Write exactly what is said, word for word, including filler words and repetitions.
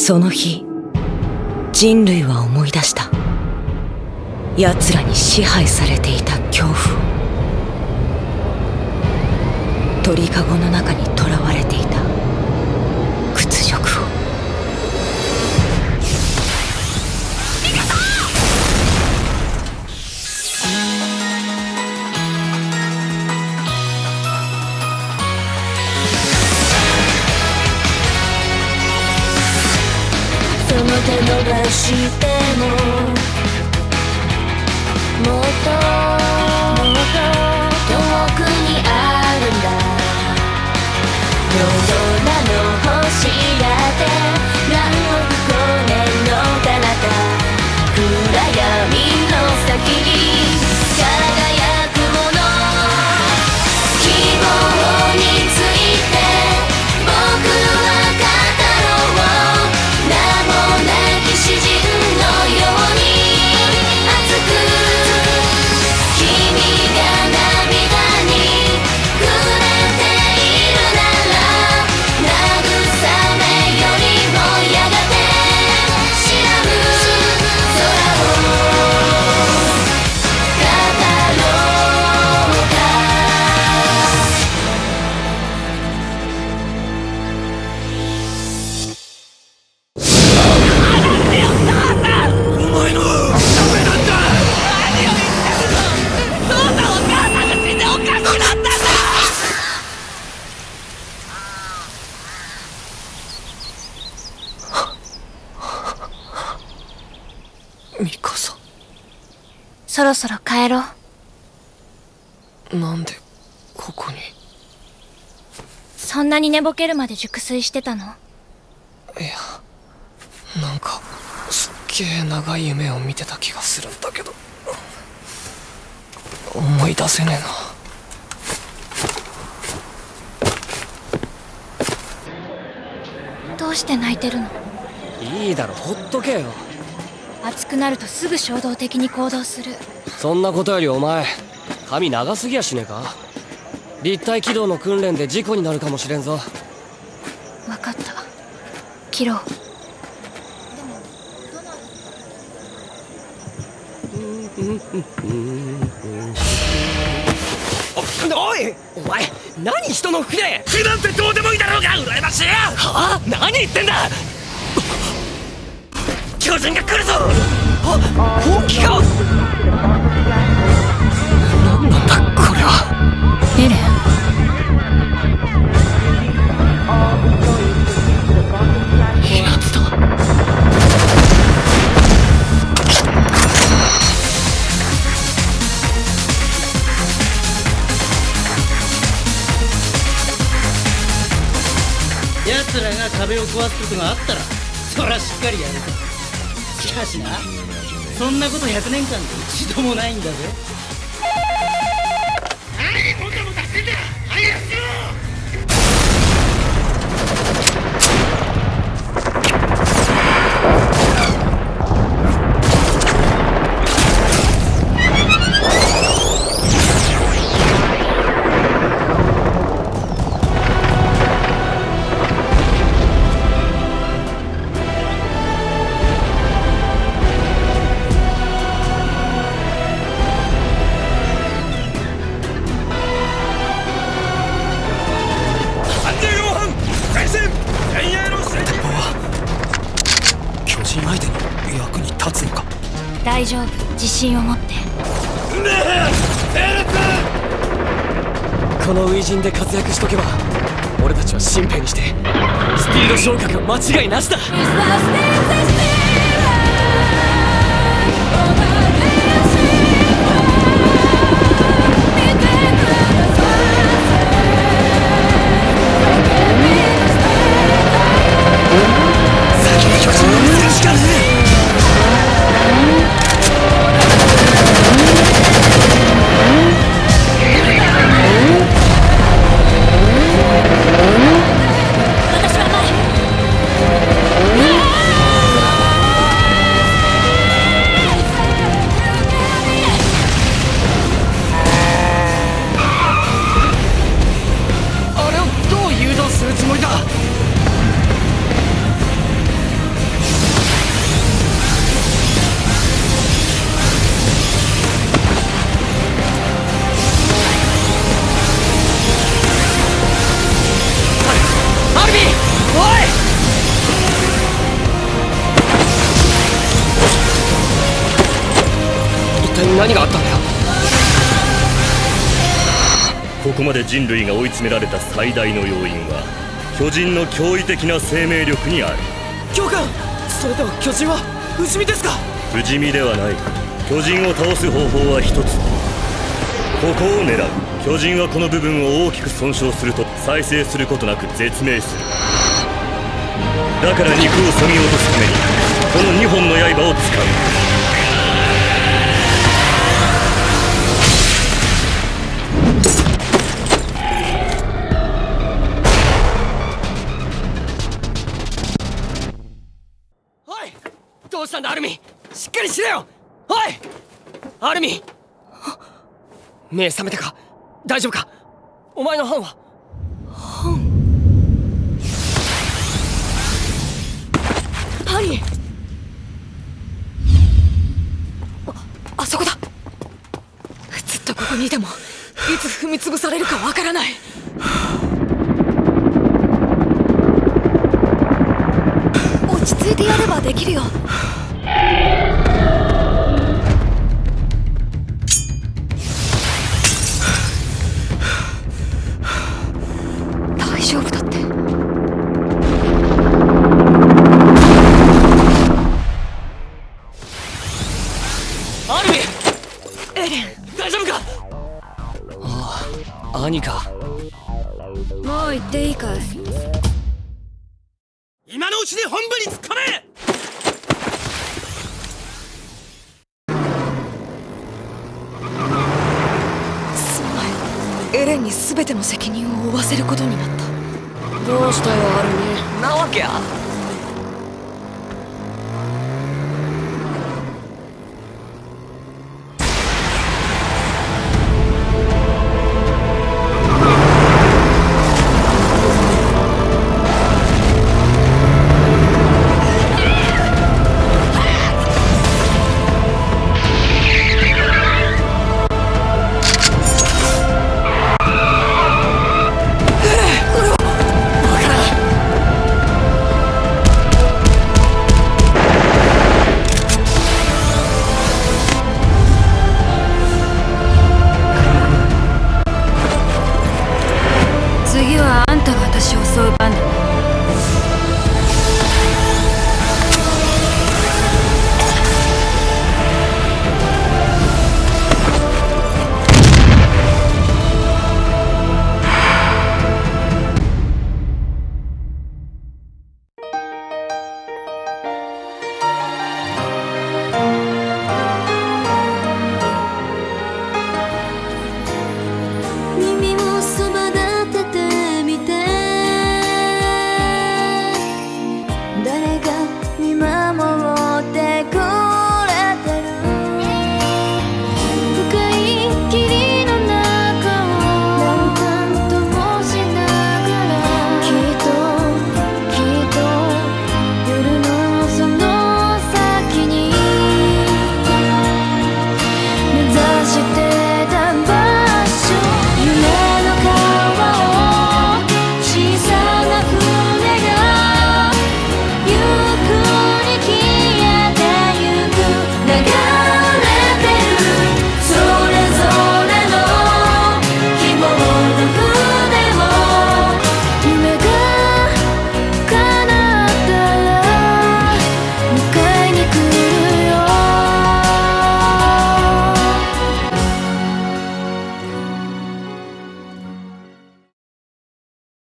その日、人類は思い出した。奴らに支配されていた恐怖を。鳥かごの中に囚われていた屈辱を。 その手伸ばしてももっともっと遠くにあるんだ。夜空の星だって何億光年の彼方、暗闇の先に輝くもの、希望について僕は語ろう。名もなき詩人のように熱く、君が涙に触れているなら慰めよりもやがて白む空を語ろうか。 お前のダメなんだ。何を言ってるの。父さんお母さんが死んでおかしくなったんだ。 ミカサ、 そろそろ帰ろう。 なんでここに。 そんなに寝ぼけるまで熟睡してたの？ いや、なんかすっげえ長い夢を見てた気がするんだけど、思い出せねえな。 どうして泣いてるの？ いいだろ、ほっとけよ。 熱くなるとすぐ衝動的に行動する。 そんなことよりお前、髪長すぎやしねえか。立体軌道の訓練で事故になるかもしれんぞ。 分かった、切ろう。 おい、お前何人の服で。 服なんてどうでもいいだろうが羨ましいよ。 はあ、何言ってんだ。 巨人が来るぞ。 あ、本気か。 なんだこれは。 エレン、 やつだ。 奴らが壁を壊すことがあったらそらしっかりやるさ。しかしな、そんなことひゃくねんかんで一度もないんだぜ。 何もたもたしてんだ。早くしろ。 大丈夫、自信を持って。 この初陣で活躍しとけば俺たちは新兵にしてスピード昇格は間違いなしだ。 先に巨人を見せるしかねえ。 私は前。 何があったんだよ。 ここまで人類が追い詰められた最大の要因は巨人の驚異的な生命力にある。 教官、それでは巨人は不死身ですか？ 不死身ではない。巨人を倒す方法は一つ。ここを狙う。巨人はこの部分を大きく損傷すると再生することなく絶命する。だから肉を削ぎ落とすためにこのにほんの刃を使う。 おい、どうしたんだアルミ、しっかりしろよ。おいアルミ、目覚めたか？大丈夫か？お前の班は？ 何？あ、あそこだ。ずっとここにいてもいつ踏み潰されるかわからない。落ち着いてやればできるよ。大丈夫だって。 アルミ、 エレン、 大丈夫か？ああ、兄か。 もう行っていいかい？ 今のうちに本部に突っ込め！ すまない。エレンに全ての責任を負わせることになった。 どうしたよアルミ。 なわけあ